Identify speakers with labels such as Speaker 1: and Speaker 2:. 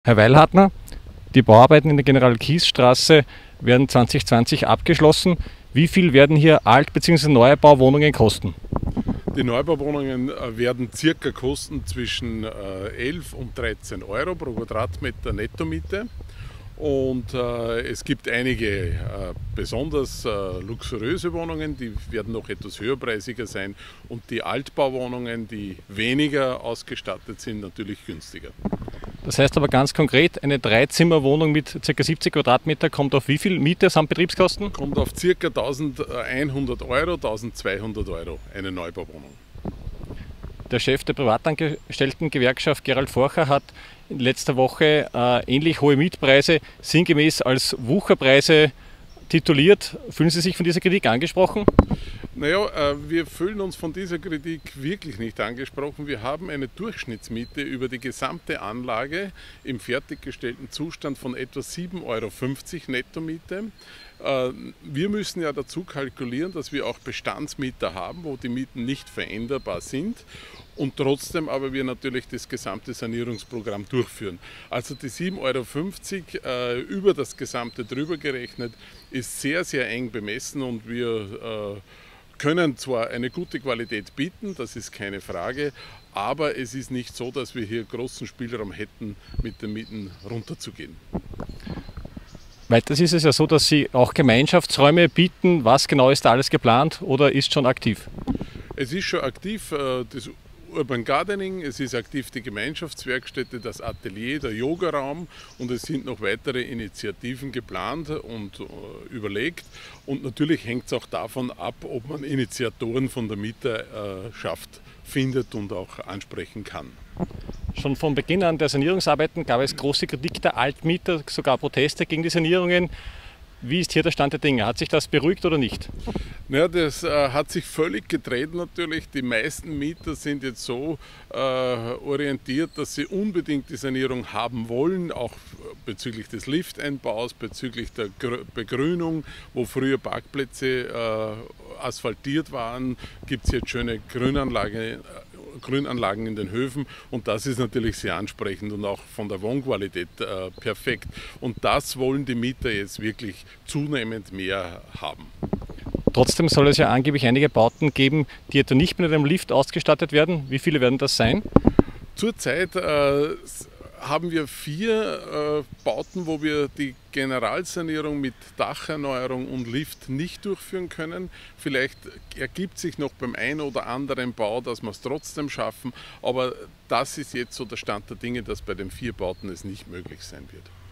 Speaker 1: Herr Weilhartner, die Bauarbeiten in der General-Kies-Straße werden 2020 abgeschlossen. Wie viel werden hier Alt- bzw. Neubauwohnungen kosten?
Speaker 2: Die Neubauwohnungen werden circa kosten zwischen 11 und 13 Euro pro Quadratmeter Nettomiete. Und es gibt einige besonders luxuriöse Wohnungen, die werden noch etwas höherpreisiger sein, und die Altbauwohnungen, die weniger ausgestattet sind, natürlich günstiger.
Speaker 1: Das heißt aber ganz konkret, eine Dreizimmerwohnung mit ca. 70 Quadratmeter kommt auf wie viel Miete samt Betriebskosten?
Speaker 2: Kommt auf ca. 1100 Euro, 1200 Euro eine Neubauwohnung.
Speaker 1: Der Chef der Privatangestelltengewerkschaft Gerald Forcher hat in letzter Woche ähnlich hohe Mietpreise sinngemäß als Wucherpreise tituliert. Fühlen Sie sich von dieser Kritik angesprochen?
Speaker 2: Naja, wir fühlen uns von dieser Kritik wirklich nicht angesprochen. Wir haben eine Durchschnittsmiete über die gesamte Anlage im fertiggestellten Zustand von etwa 7,50 Euro Nettomiete. Wir müssen ja dazu kalkulieren, dass wir auch Bestandsmieter haben, wo die Mieten nicht veränderbar sind, und trotzdem aber wir natürlich das gesamte Sanierungsprogramm durchführen. Also die 7,50 Euro über das gesamte drüber gerechnet ist sehr, sehr eng bemessen, und wir können zwar eine gute Qualität bieten, das ist keine Frage, aber es ist nicht so, dass wir hier großen Spielraum hätten, mit den Mieten runterzugehen.
Speaker 1: Weiters ist es ja so, dass Sie auch Gemeinschaftsräume bieten. Was genau ist da alles geplant oder ist schon aktiv?
Speaker 2: Es ist schon aktiv das Urban Gardening, es ist aktiv die Gemeinschaftswerkstätte, das Atelier, der Yogaraum, und es sind noch weitere Initiativen geplant und überlegt. Und natürlich hängt es auch davon ab, ob man Initiatoren von der Mieterschaft findet und auch ansprechen kann.
Speaker 1: Schon von Beginn an der Sanierungsarbeiten gab es große Kritik der Altmieter, sogar Proteste gegen die Sanierungen. Wie ist hier der Stand der Dinge? Hat sich das beruhigt oder nicht?
Speaker 2: Naja, das hat sich völlig gedreht natürlich. Die meisten Mieter sind jetzt so orientiert, dass sie unbedingt die Sanierung haben wollen, auch bezüglich des Lifteinbaus, bezüglich der Begrünung, wo früher Parkplätze asphaltiert waren, gibt es jetzt schöne Grünanlagen in den Höfen, und das ist natürlich sehr ansprechend und auch von der Wohnqualität perfekt. Und das wollen die Mieter jetzt wirklich zunehmend mehr haben.
Speaker 1: Trotzdem soll es ja angeblich einige Bauten geben, die etwa nicht mit einem Lift ausgestattet werden. Wie viele werden das sein?
Speaker 2: Zurzeit haben wir 4 Bauten, wo wir die Generalsanierung mit Dacherneuerung und Lift nicht durchführen können. Vielleicht ergibt sich noch beim einen oder anderen Bau, dass wir es trotzdem schaffen, aber das ist jetzt so der Stand der Dinge, dass bei den 4 Bauten es nicht möglich sein wird.